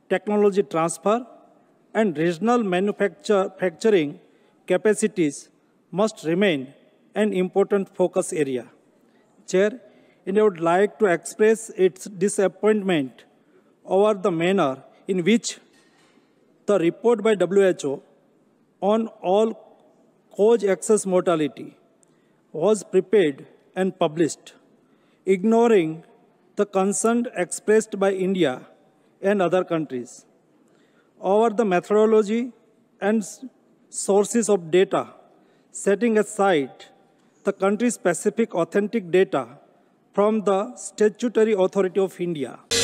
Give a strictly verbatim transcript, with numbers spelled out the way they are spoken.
technology transfer, and regional manufacturing capacities must remain an important focus area. Chair, India would like to express its disappointment over the manner in which the report by W H O on all cause excess mortality was prepared and published, ignoring the concern expressed by India and other countries over the methodology and sources of data, setting aside the country-specific authentic data from the statutory authority of India.